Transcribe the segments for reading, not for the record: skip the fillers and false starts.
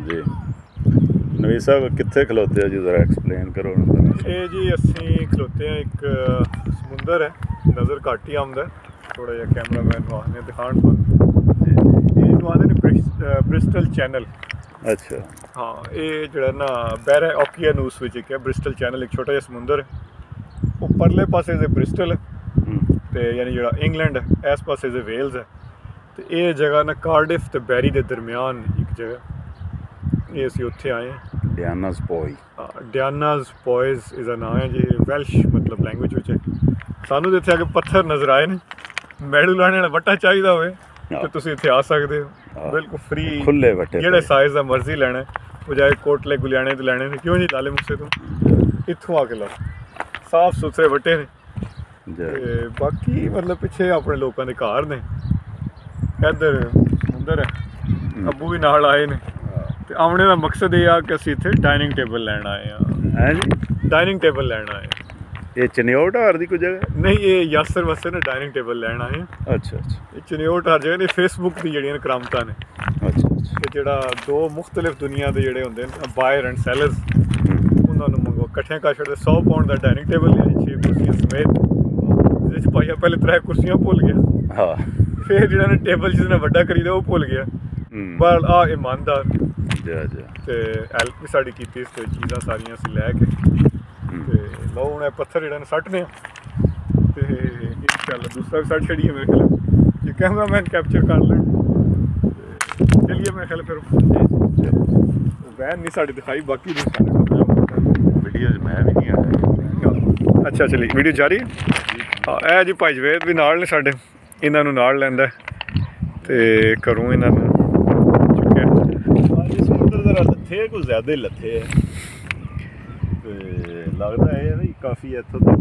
जी नवीद साहब कितने खलोते हो जी, ज़रा एक्सप्लेन करो। ये जी असी खलोते हैं, एक समुंदर है, नज़र घट ही आंदा थोड़ा जहा कैमरामैन आने दिखाण तो ब्रिस्टल चैनल। अच्छा हाँ, ये जो ना बैरा ओकियानूस विच एक है ब्रिस्टल चैनल, एक छोटा जहा समुंदर है। वो परले पासे से ब्रिस्टल है तो यानी जो इंग्लैंड है, इस पासे से वेल्स है। तो ये जगह ना कार्डिफ तो बैरी के दरम्यान एक जगह, ये असी उत्थे आए हैं। डियानाज़ पॉय, डियानाज़ पॉयज़ इज़ अ नाम है जी, वेल्श मतलब लैंग्वेज विच है। सानू तो इत्थे आके पत्थर नज़र आए ने, मैडू लाने वाला वट्टा चाहिदा होवे तो तुसीं इत्थे आ सकदे हो, बिल्कुल फ्री, खुले वट्टे जेह्ड़े साइज़ दा मर्जी लैना है, बजाए कोटले गुलियाने तो लैने ने। क्यों जी लाले मुझसे तो इत्थों आके लो, साफ सुथरे वट्टे ने। बाकी मतलब पिछे अपने लोगों के घर ने, इधर समुंदर है, अबू भी नाल आए ने। तो आने का मकसद ये आ कि असीं इत्थे डाइनिंग टेबल लैन आए हैं जी, डाइनिंग टेबल लैन आए हैं। ये चनियोट हार दी कोई जगह नहीं, ये यासर वास्ते ना डाइनिंग टेबल लैन आए हैं। अच्छा अच्छा, ये चनियोट हार जगह ने फेसबुक की जड़ियां करामतां ने। अच्छा अच्छा, ते जेह्ड़ा दो मुख्तलिफ दुनिया के जेह्ड़े होंदे न बायर एंड सैलर्स, उन्होंने मंगो कट्ठे कर छड़े 100 पाउंड का डाइनिंग टेबल लिया, 6 कुर्सियां समेत। जिस पाइया पहले 3 कुर्सियां भुल गया, हाँ फिर जिन्होंने ने टेबल जिसने बड़ा खरीदा वो भुल गया। पर आ ईमानदार ते हेल्प भी साड़ी कीती, इस चीज़ां सारियां असीं लैके ते लो हुण पत्थर जेह्ड़े ने सट्टने ते इंशाअल्लाह दूसरा भी सट्ट छड़िए मेरे ख्याल, ये कैमरा मैन कैप्चर कर लें। चलिए मेरे ख्याल फिर वैन नहीं साड़ी दिखाई, बाकी वीडियो मैं भी नहीं आया। अच्छा चलिए वीडियो जारी है। हाँ ए जी भाई जवेद भी नाल ने साडे, इन्हां नूं नाल लैंदा ते घरों इन्हां नूं चुक्किया। समुंदर जरा लत्थे कुछ ज़्यादा ही लत्थे है, लगता है भी काफ़ी इत्थों तक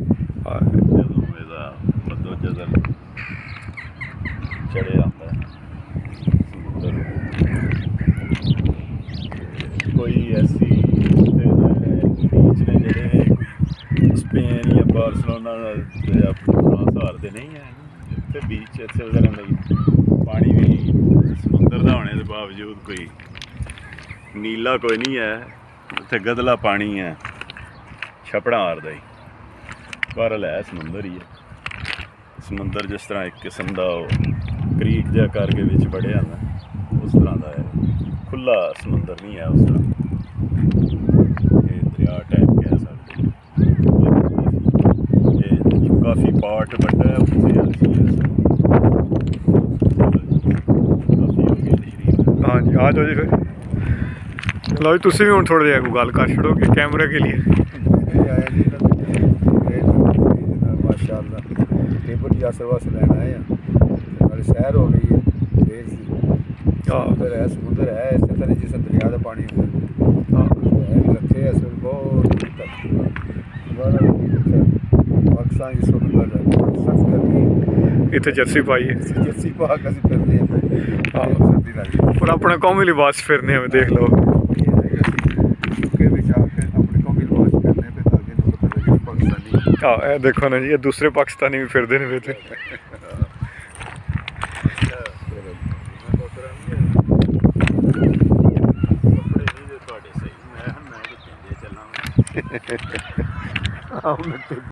जदों बदोजहद चढ़े आंदा है समुंदर। कोई ऐसी बीच ने जेह्ड़े स्पेन या बार्सिलोना या फ्रांस हारदे नहीं है इत्थे बीच, इत्थे वगैरह पानी भी समुंदर का होने के बावजूद कोई नीला कोई नहीं है, इत्थे गदला पानी है, छपड़ा हारदा ही। बहरहाल है समुंदर ही है। समुंदर जिस तरह एक किस्म का क्रीक जहा करके बिच बढ़िया ना, उस तरह का है, खुला समुंदर नहीं है उस तरह। ये दरिया टाइप कह सकते, काफ़ी पार्ट बड़ा है काफ़ी। हाँ जी आ जाओ जी फिर। लो जी तुसीं भी हुण थोड़ा जिहा गल कर छड़ो कि कैमरे के लिए। माशाअल्लाह टेबल यासर वास्ते लैन आए हैं, हमारी सैर हो गई है। समुंदर है इस तरह जिस दरिया का पानी लत्थे है सर बहुत पाकिस्तान की सख्त गर्मी, इत्थे जर्सी पाई है, जर्सी पा के असीं फिरने सर्दी लगदी, पर अपना कौमी लिबास फिरने हमें देख लो। हाँ ए देखो ना जी, ये दूसरे पाकिस्तानी भी फिरते ने फिर। मैं